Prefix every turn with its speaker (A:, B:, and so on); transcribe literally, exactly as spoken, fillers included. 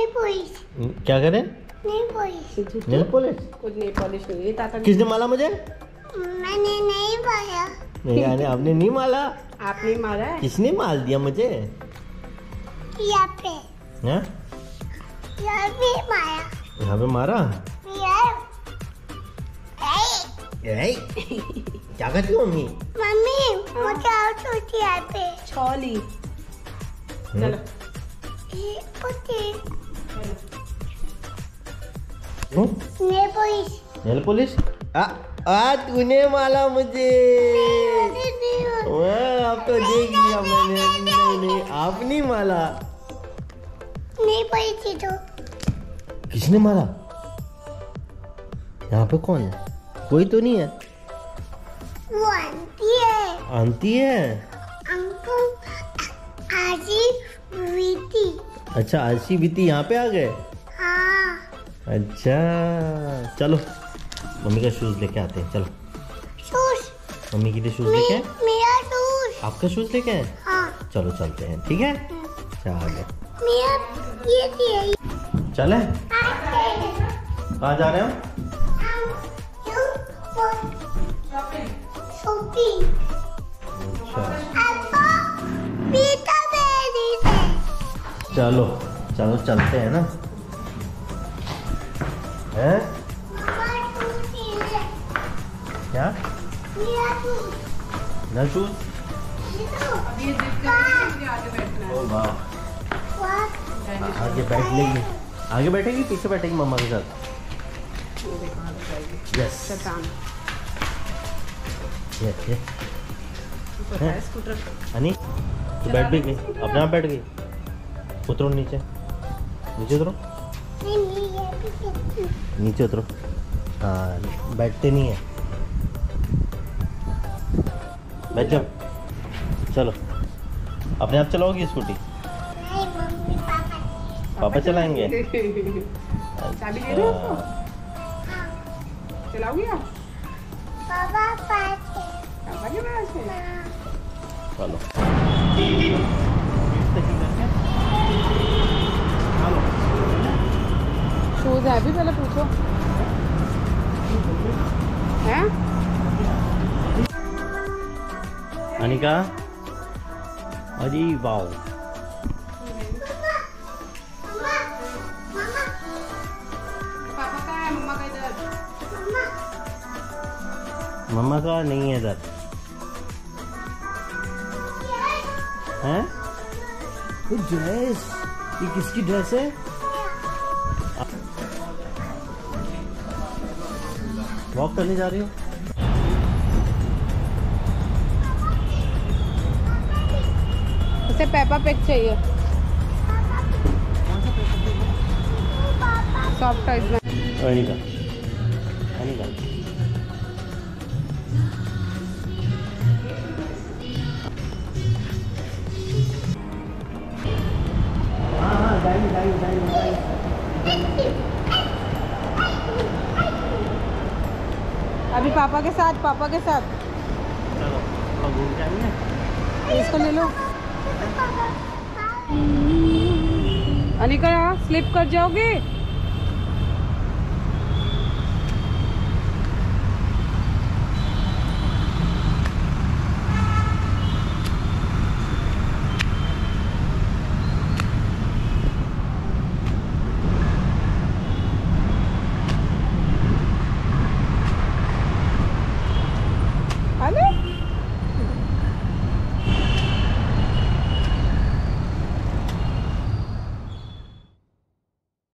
A: Nail polish.
B: क्या करें?
A: Nail polish.
B: Nail polish?
C: कुछ नेल पॉलिश नहीं है ताता।
B: किसने माला मुझे?
A: मैंने नहीं मारा।
B: नहीं यानी आपने नहीं माला?
C: आपने मारा है।
B: किसने माल दिया मुझे?
A: यहाँ पे।
B: हैं?
A: यहाँ पे मारा।
B: यहाँ पे मारा?
A: यार।
B: ए, क्या करती हो मम्मी?
A: मम्मी मुझे और सोची यहाँ पे।
C: छोली। चलो।
A: ये पोती।
B: Nail
A: polish.
B: Nail polish? आ, आ तूने माला मुझे। वाह, अब तो देख लिया मैंने। नहीं नहीं, आप नहीं माला।
A: नहीं पॉलिश तो।
B: किसने मारा? यहाँ पे कौन है? कोई तो नहीं है।
A: वो आंटी है।
B: आंटी है?
A: अंकल आजी बीती।
B: अच्छा, आशी बीती यहाँ पे आ गए?
A: हाँ।
B: अच्छा चलो मम्मी का शूज लेके आते हैं। चलो
A: शूज।
B: मम्मी के लिए शूज लेके आए?
A: मेरा शूज।
B: आपका शूज लेके आए?
A: हाँ।
B: चलो चलते हैं, ठीक है? चलो
A: मेरा ये दिए।
B: चले? कहाँ जा रहे हैं हम?
A: शॉपिंग।
B: अच्छा चलो चलो चलते हैं ना। हैं? क्या? ना शूज? ओ वाह, आगे बैठ लेगी। आगे बैठेगी पीछे बैठेगी मम्मा के साथ? यस। ये ये अनी तू बैठ भी गई, अपने आप बैठ गई। उतरो नीचे, नीचे उतरो, नीचे उतरो। हाँ बैठते नहीं है, बैठ जाओ। चलो अपने आप चलाओगी स्कूटी? पापा चलाएंगे?
C: चाबी दे दो उसको। चलाओगी आप?
A: पापा पास है।
C: पापा के पास है।
B: चलो
C: शूज है भी, पहले पूछो है?
B: अनिका, अरे वाओ,
C: पापा का है, मम्मा का इधर।
B: मम्मा का नहीं है इधर। हैं? ये ड्रेस, ये किसकी ड्रेस है? वॉक करने जा रही हो?
C: उसे पेपा पिग चाहिए, सॉफ्ट टॉयज में।
B: अनिका, अनिका हाँ हाँ जाएंगे जाएंगे जाएंगे।
C: अभी पापा के साथ, पापा के साथ।
B: चलो थोड़ा घूम के आएंगे।
C: इसको ले लो। अनिका स्लिप कर जाओगे?